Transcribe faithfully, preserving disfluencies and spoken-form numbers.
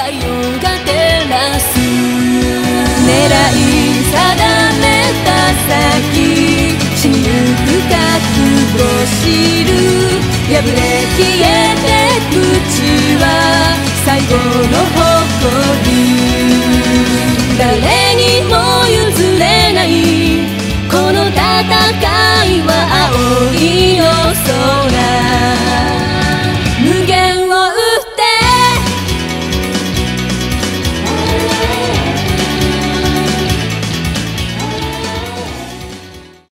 太陽が照らす。狙い定めた先、死にゆく覚悟知る。破れ消えて